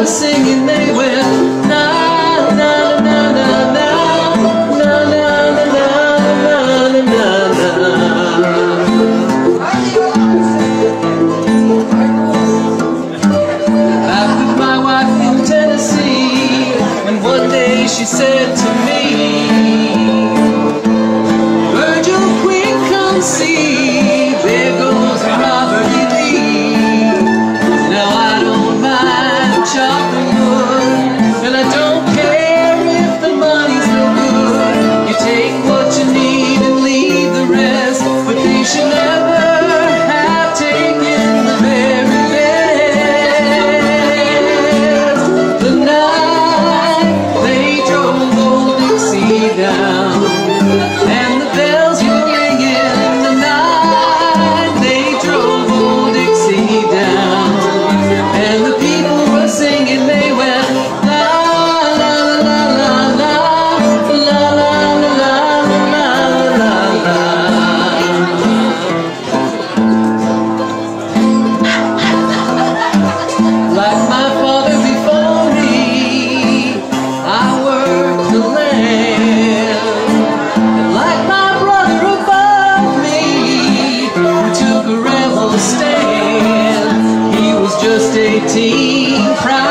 singing, they went na na na na na na na na na na na. Back with my wife in Tennessee, and one day she said to me, Virgil, quick, come see, there goes Robert E. Lee. Now I don't mind chopping wood, and I don't care if the money's no good. You take what you need and leave the rest, but they should never have taken the very best. The night they drove old Dixie down, and the bells were ringing. The night they drove old Dixie down, and the people were singing, they went la la la la la la la la la la la la. Like my father before me, I worked the land, and like my brother above me, who took a rebel stand, he was just 18, proud